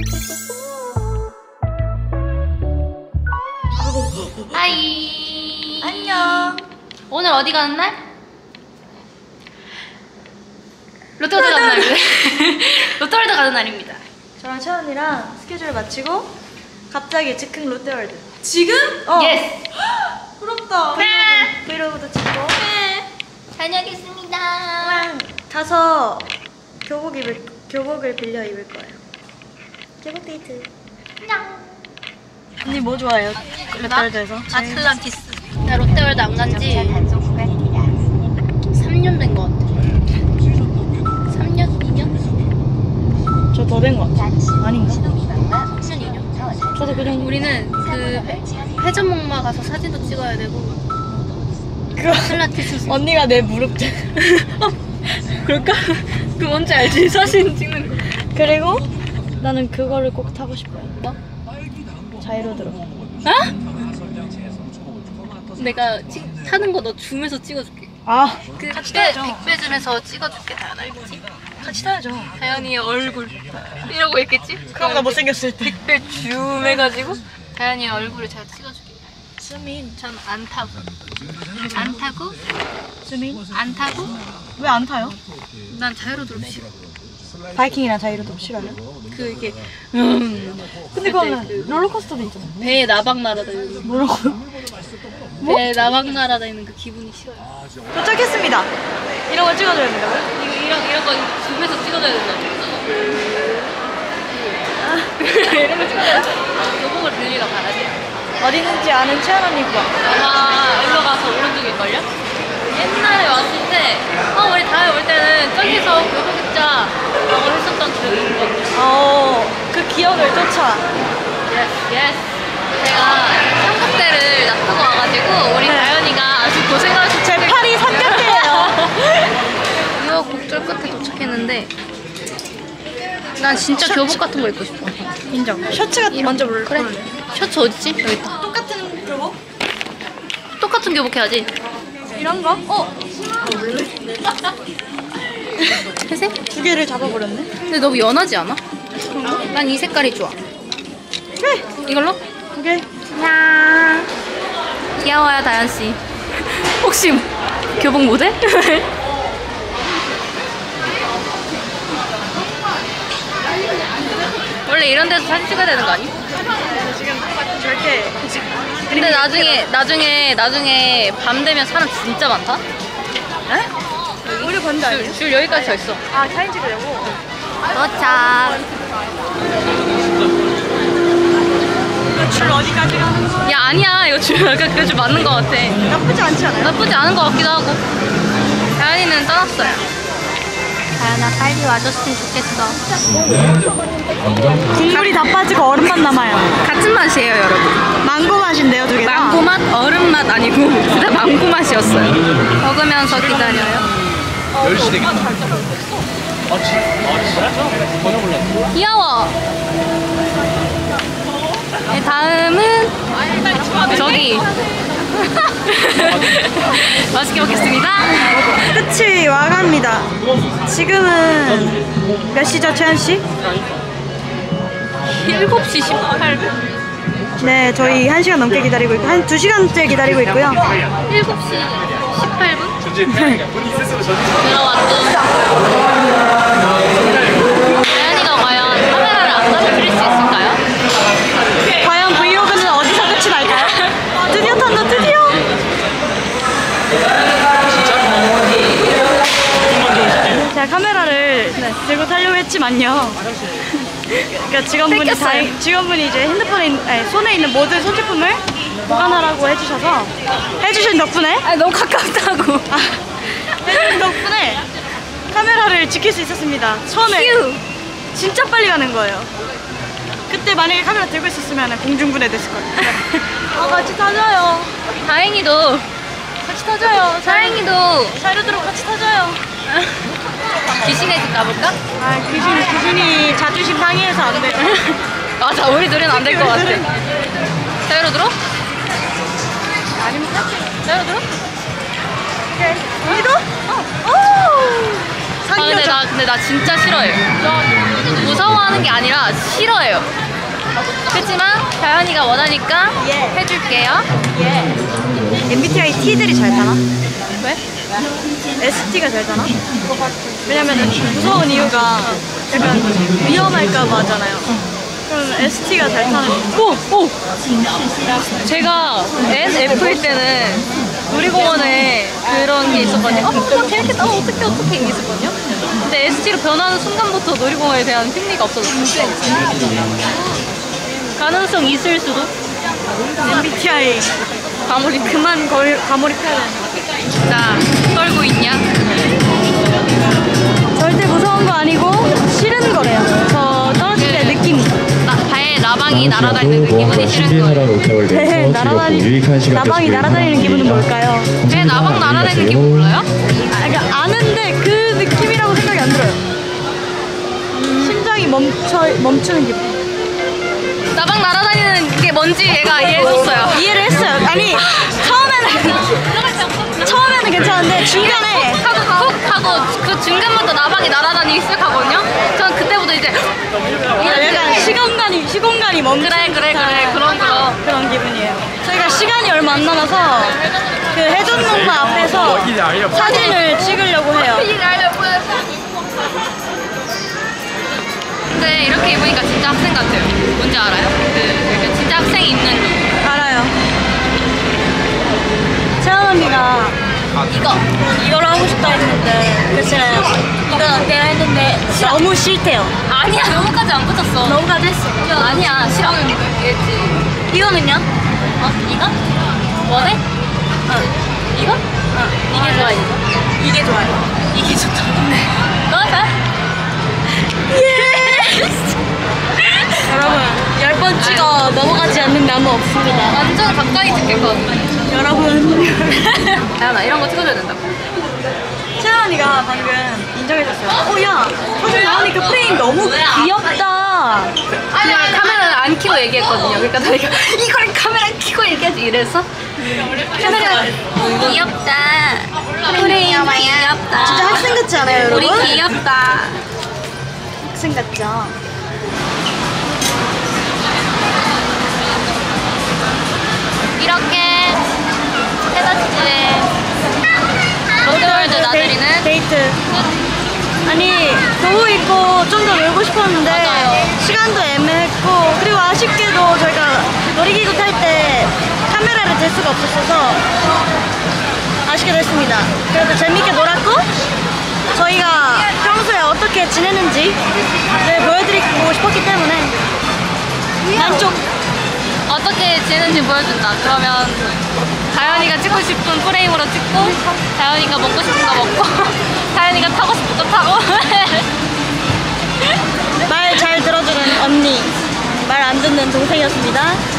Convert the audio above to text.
하이. 안녕. 오늘 어디 가는 날? 롯데월드 가는 날이래. 롯데월드 가는 날입니다. 저랑 채원이랑 스케줄 마치고 갑자기 즉흥 롯데월드. 지금? 예스. 부럽다. 네. 브이로그도 찍고. 네. 다녀오겠습니다. 가서 교복을 빌려 입을 거예요. 교복 데이트. 안녕. 언니 뭐 좋아해요? 롯데월드에서? 아틀란티스. 나 롯데월드 안 간지 3년 된 것 같아. 3년? 2년? 저 더 된 것 같아. 아닌가? 3년, 2년? 저도 그 정도. 우리는 그 회전목마 가서 사진도 찍어야 되고 아틀란티스 언니가 내 무릎 그럴까? 그 뭔지 알지? 사진 찍는 거. 그리고 나는 그거를 꼭 타고 싶어요. 뭐? 자이로드로. 어? 내가 타는 거 너 줌에서 찍어줄게. 아, 그 같이 타야죠. 100배 줌에서 찍어줄게. 다현아 알겠지? 같이 타야죠. 다현이의 얼굴 이러고 있겠지? 그럼 나 못생겼을 때. 100배 줌 해가지고 다현이의 얼굴을 잘 찍어줄게. 수민. 전 안 타고. 안 타고? 수민. 안 타고? 왜 안 타요? 난 자유로드롭 싫어. 바이킹이랑 자이로드 싫어요? 그 이게 근데 그거는 롤러코스터도 있잖아. 배에 나박 날아다니는 거. 뭐라고요? 배에 나박 날아다니는 그 기분이 싫어요. 도착했습니다. 이런 걸 찍어줘야 된다고요? 이런 거 줌에서 찍어줘야 된다고. 이런 거 찍어줘야 돼. 교복을 빌리러 가야 돼요. 어디 있는지 아는 채연 언니 거. 아마 일로 가서 오른쪽일걸요? 옛날에 왔을 때 우리 다음에 올 때는 저기서 교복 입자라고 했었던 기억이 있는 것 같아요. 그 기억을 쫓아. 예스. 제가 삼각대를 놔두고 와가지고 우리 다현이가 아주 고생을 해서 제 팔이 삼각대예요. 이거 곡절 끝에 도착했는데 난 진짜 교복 같은 거 입고 싶어. 인정. 셔츠가 먼저 그래. 볼래? 셔츠 어딨지? 여기 있다. 똑같은 교복? 똑같은 교복 해야지. 이런 거? 회색? 두 개를 잡아버렸네. 근데 너무 연하지 않아? 난 이 색깔이 좋아. 그래. 이걸로? 두 개. 야 귀여워요 다현씨. 혹시 교복 모델? 원래 이런 데서 사진 찍어야 되는 거 아니? 지금 절대. 근데 나중에 밤 되면 사람 진짜 많다? 에? 우리 건데 아니에요? 줄 여기까지 서 있어. 아, 사진 찍으려고? 도착. 줄 어디까지 가는 거? 야 아니야 이거 줄 약간 그 줄 맞는 거 같아. 나쁘지 않지 않아요? 나쁘지 않은 것 같기도 하고. 다현이는 떠났어요. 다현아 빨리 와줬으면 좋겠어. 국물이 다 빠지고 얼음만 남아요. 같은 맛이에요 여러분. 망고 맛인데요, 두 개 다? 망고 맛, 얼음 맛 아니고 진짜 망고 맛이었어요. 먹으면서 기다려요. 귀여워. 네, 다음은 저기 맛있게 먹겠습니다. 끝이 와갑니다. 지금은 몇 시죠, 채연 씨? 7시 18분. 네, 저희 1시간 넘게 기다리고 있고 한 2시간째 기다리고 있고요. 7시 18분? 들어왔죠. 다현이가 과연 카메라를 안 가져드릴 수 있을까요? 과연 브이로그는 어디서 끝이 날까요? 드디어 탄다, 드디어! 제가 카메라를 들고 타려고 했지만요. 그러니까 직원분이 이제 손에 있는 모든 소지품을 보관하라고 해주신 덕분에 너무 가깝다고. 해주신 덕분에 카메라를 지킬 수 있었습니다. 처음에 진짜 빨리 가는 거예요. 그때 만약에 카메라 들고 있었으면 공중분해됐을 거예요. 같이 타줘요. 다행히도 같이 타줘요. 다행히도 자유로드로 같이 타줘요. 귀신의 집 가볼까? 아, 귀신이 자존심 상해해서 안 돼. 맞아, 우리 둘은 안 될 것 같아. 자유로 들어? 아니면 탈게. 자유로 들어? 오케이. 우리도? 오! 근데 나 진짜 싫어해요. 무서워하는 게 아니라 싫어해요. 그렇지만 다현이가 원하니까 예. 해줄게요. 예. MBTI T들이 잘 타나? 왜? ST가 잘 타나? 왜냐면은 무서운 이유가 약간 위험할까봐 하잖아요. 그럼 ST가 잘 타는 거. 오! 제가 NF일 때는 놀이공원에 그런 게 있었거든요. 막 재밌겠다. 어떡해 이게 있었거든요. 근데 ST로 변하는 순간부터 놀이공원에 대한 흥미가 없어졌어요. 가능성 있을 수도. MBTI 그만 과몰입해야 돼. 자, 떨고 있냐? 절대 무서운 거 아니고 싫은 거래요. 저 떨어질 때 느낌이. 배에 나방이 날아다니는 그 기분이 싫은 거예요. 배에 나방이 날아다니는 기분은 뭘까요? 배에 나방 날아다니는 기분 몰라요? 그러니까 아는데 그 느낌이라고 생각이 안 들어요. 심장이 멈추는 기분. 나방 날아다니는 게 뭔지 얘가 이해해줬어요. 이해를 했어요. 아니 처음에는 괜찮은데 중간에 훅 하고 그 중간부터 나방이 날아다니기 시작하거든요. 전 그때부터 이제 약간 시공간이 멈추는 그래 그런 기분이에요. 저희가 시간이 얼마 안 남아서 그 해전문화 앞에서 사진을 찍으려고 해요. 근데 이렇게 입으니까 진짜 학생 같아요. 뭔지 알아요? 그 진짜 학생이 입는 룩. 알아요. 채연 언니가 이걸 하고 싶다 했는데 그치래요. 이건 어때요 했는데 너무 싫대요. 아니야, 너무까지 안 붙였어. 너무까지 했어. 아니야, 싫어. 얘지. 이거는요? 이거? 원해? 이거? 이게 좋아, 이거. 이게 좋아요. 이게 좋다. 너가 예! 여러분 10번 찍어 넘어가지 않는 나무 없습니다. 완전 가까이 찍겠거든. 여러분 다현아, 이런 거 찍어줘야 된다고. 채연 언니가 방금 인정해줬어요. 야 사진 나오니 그 프레임 너무 귀엽다. 그냥 카메라를 안 켜고 얘기했거든요. 그러니까 내가 이걸 카메라 켜고 얘기하지 이래서 카메라 귀엽다. 프레임 귀엽다. 진짜 학생 같지 않아요 여러분? 우리 귀엽다. 학생 같죠? 이렇게 해가지고에 롯데월드 나들이는 데이트. 아니 겨우 입고 좀 더 놀고 싶었는데 맞아요. 시간도 애매했고 그리고 아쉽게도 저희가 놀이기구 탈 때 카메라를 댈 수가 없었어서 아쉽게 됐습니다. 그래도 재밌게 놀았고 저희가 평소에 어떻게 지내는지 보여드리고 싶었기 때문에 만족. 어떻게 지내는지 보여준다. 그러면 다현이가 찍고 싶은 프레임으로 찍고 다현이가 먹고 싶은 거 먹고 다현이가 타고 싶은 거 타고 말 잘 들어주는 언니, 말 안 듣는 동생이었습니다.